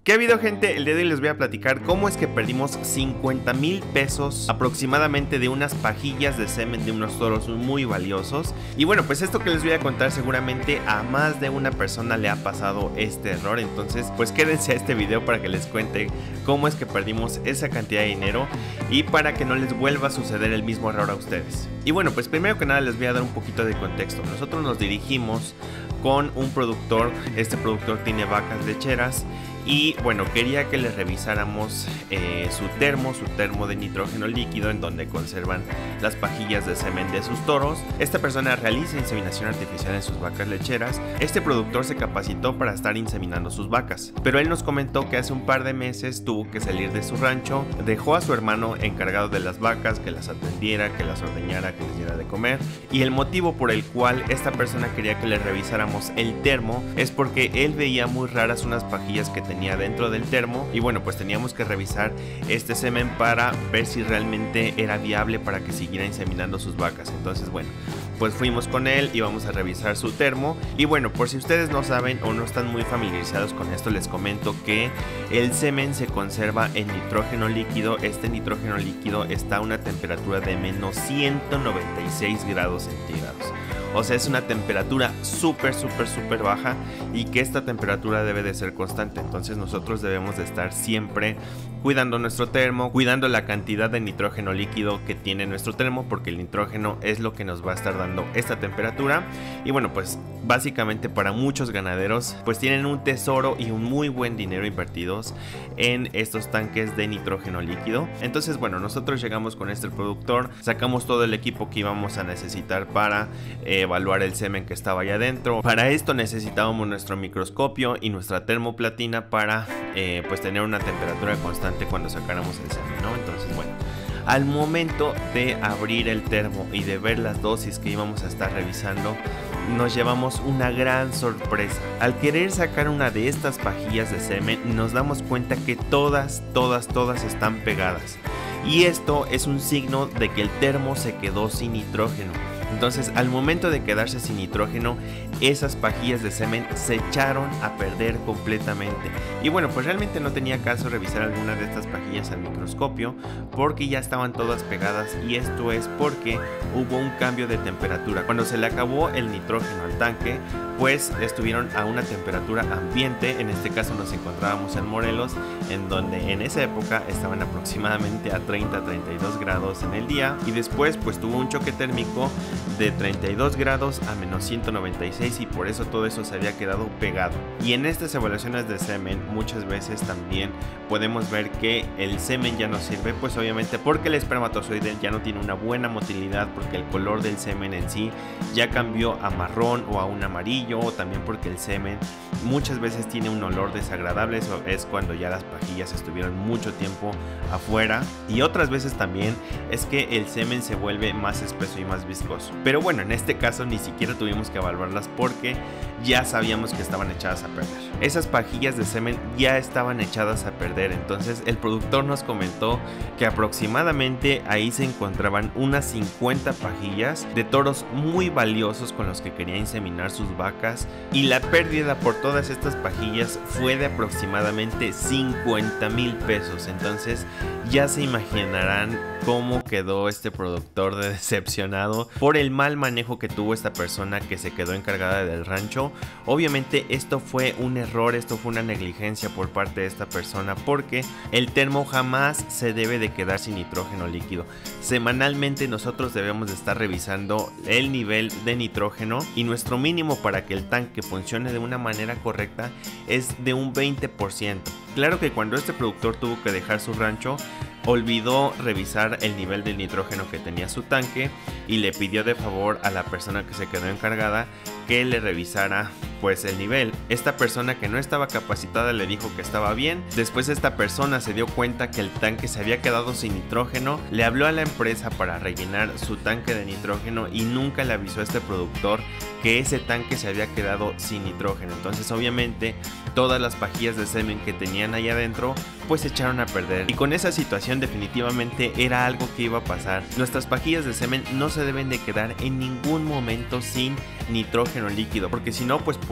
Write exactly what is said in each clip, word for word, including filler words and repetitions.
¿Qué ha habido, gente? El día de hoy les voy a platicar cómo es que perdimos cincuenta mil pesos aproximadamente de unas pajillas de semen de unos toros muy valiosos. Y bueno, pues esto que les voy a contar seguramente a más de una persona le ha pasado este error. Entonces pues quédense a este video para que les cuente cómo es que perdimos esa cantidad de dinero y para que no les vuelva a suceder el mismo error a ustedes. Y bueno, pues primero que nada les voy a dar un poquito de contexto. Nosotros nos dirigimos con un productor. Este productor tiene vacas lecheras y bueno, quería que le revisáramos eh, su termo, su termo de nitrógeno líquido en donde conservan las pajillas de semen de sus toros. Esta persona realiza inseminación artificial en sus vacas lecheras. Este productor se capacitó para estar inseminando sus vacas, pero él nos comentó que hace un par de meses tuvo que salir de su rancho, dejó a su hermano encargado de las vacas, que las atendiera, que las ordeñara, que les diera de comer, y el motivo por el cual esta persona quería que le revisáramos el termo es porque él veía muy raras unas pajillas que tenía dentro del termo y bueno, pues teníamos que revisar este semen para ver si realmente era viable para que siguiera inseminando sus vacas. Entonces bueno, pues fuimos con él y vamos a revisar su termo. Y bueno, por si ustedes no saben o no están muy familiarizados con esto, les comento que el semen se conserva en nitrógeno líquido. Este nitrógeno líquido está a una temperatura de menos ciento noventa y seis grados centígrados. O sea, es una temperatura súper, súper, súper baja y que esta temperatura debe de ser constante. Entonces nosotros debemos de estar siempre cuidando nuestro termo, cuidando la cantidad de nitrógeno líquido que tiene nuestro termo, porque el nitrógeno es lo que nos va a estar dando esta temperatura. Y bueno, pues básicamente para muchos ganaderos pues tienen un tesoro y un muy buen dinero invertidos en estos tanques de nitrógeno líquido. Entonces bueno, nosotros llegamos con este productor, sacamos todo el equipo que íbamos a necesitar para eh, evaluar el semen que estaba allá adentro. Para esto necesitábamos nuestro microscopio y nuestra termoplatina para eh, pues tener una temperatura constante cuando sacáramos el semen, ¿no? Entonces bueno, al momento de abrir el termo y de ver las dosis que íbamos a estar revisando, nos llevamos una gran sorpresa. Al querer sacar una de estas pajillas de semen, nos damos cuenta que todas, todas, todas están pegadas. Y esto es un signo de que el termo se quedó sin nitrógeno. Entonces, al momento de quedarse sin nitrógeno, esas pajillas de semen se echaron a perder completamente. Y bueno, pues realmente no tenía caso revisar alguna de estas pajillas al microscopio porque ya estaban todas pegadas, y esto es porque hubo un cambio de temperatura. Cuando se le acabó el nitrógeno al tanque, pues estuvieron a una temperatura ambiente. En este caso nos encontrábamos en Morelos, en donde en esa época estaban aproximadamente a treinta a treinta y dos grados en el día, y después pues tuvo un choque térmico de treinta y dos grados a menos ciento noventa y seis, y por eso todo eso se había quedado pegado. Y en estas evaluaciones de semen muchas veces también podemos ver que el semen ya no sirve, pues obviamente porque el espermatozoide ya no tiene una buena motilidad, porque el color del semen en sí ya cambió a marrón o a un amarillo, o también porque el semen muchas veces tiene un olor desagradable. Eso es cuando ya las pajillas estuvieron mucho tiempo afuera, y otras veces también es que el semen se vuelve más espeso y más viscoso. Pero bueno, en este caso ni siquiera tuvimos que evaluarlas porque ya sabíamos que estaban echadas a perder. Esas pajillas de semen ya estaban echadas a perder. Entonces el productor nos comentó que aproximadamente ahí se encontraban unas cincuenta pajillas de toros muy valiosos con los que quería inseminar sus vacas, y la pérdida por todas estas pajillas fue de aproximadamente cincuenta mil pesos. Entonces ya se imaginarán cómo quedó este productor de decepcionado por el mal manejo que tuvo esta persona que se quedó encargada del rancho. Obviamente esto fue un error, esto fue una negligencia por parte de esta persona, porque el termo jamás se debe de quedar sin nitrógeno líquido. Semanalmente nosotros debemos de estar revisando el nivel de nitrógeno, y nuestro mínimo para que el tanque funcione de una manera correcta es de un veinte por ciento. Claro que cuando este productor tuvo que dejar su rancho, olvidó revisar el nivel de nitrógeno que tenía su tanque y le pidió de favor a la persona que se quedó encargada que le revisara pues el nivel. Esta persona, que no estaba capacitada, le dijo que estaba bien. Después esta persona se dio cuenta que el tanque se había quedado sin nitrógeno, le habló a la empresa para rellenar su tanque de nitrógeno y nunca le avisó a este productor que ese tanque se había quedado sin nitrógeno. Entonces obviamente todas las pajillas de semen que tenían ahí adentro pues se echaron a perder, y con esa situación definitivamente era algo que iba a pasar. Nuestras pajillas de semen no se deben de quedar en ningún momento sin nitrógeno líquido, porque si no, pues por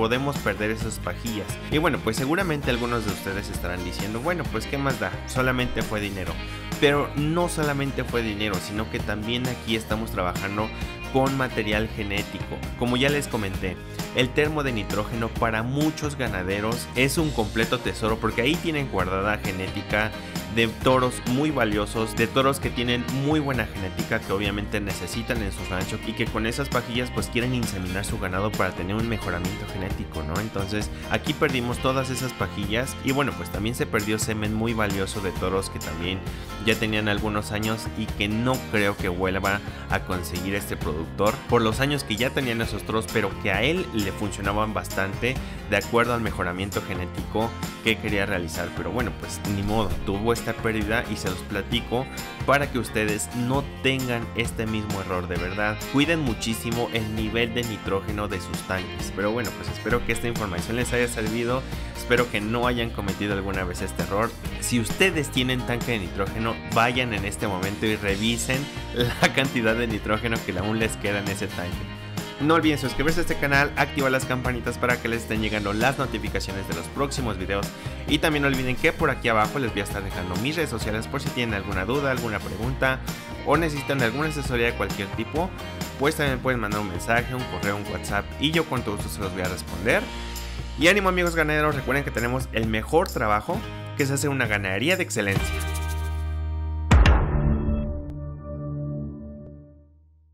podemos perder esas pajillas. Y bueno, pues seguramente algunos de ustedes estarán diciendo, bueno, pues qué más da, solamente fue dinero. Pero no solamente fue dinero, sino que también aquí estamos trabajando con material genético. Como ya les comenté, el termo de nitrógeno para muchos ganaderos es un completo tesoro, porque ahí tienen guardada genética de toros muy valiosos, de toros que tienen muy buena genética, que obviamente necesitan en sus ranchos y que con esas pajillas pues quieren inseminar su ganado para tener un mejoramiento genético, ¿no? Entonces aquí perdimos todas esas pajillas y bueno, pues también se perdió semen muy valioso de toros que también ya tenían algunos años y que no creo que vuelva a conseguir este productor por los años que ya tenían esos toros, pero que a él le funcionaban bastante de acuerdo al mejoramiento genético que quería realizar. Pero bueno, pues ni modo, tuvo esta pérdida y se los platico para que ustedes no tengan este mismo error. De verdad, cuiden muchísimo el nivel de nitrógeno de sus tanques. Pero bueno, pues espero que esta información les haya servido, espero que no hayan cometido alguna vez este error. Si ustedes tienen tanque de nitrógeno, vayan en este momento y revisen la cantidad de nitrógeno que aún les queda en ese tanque. No olviden suscribirse a este canal, activar las campanitas para que les estén llegando las notificaciones de los próximos videos. Y también no olviden que por aquí abajo les voy a estar dejando mis redes sociales por si tienen alguna duda, alguna pregunta o necesitan alguna asesoría de cualquier tipo. Pues también pueden mandar un mensaje, un correo, un WhatsApp y yo con todo gusto se los voy a responder. Y ánimo amigos ganaderos, recuerden que tenemos el mejor trabajo, que es hacer una ganadería de excelencia.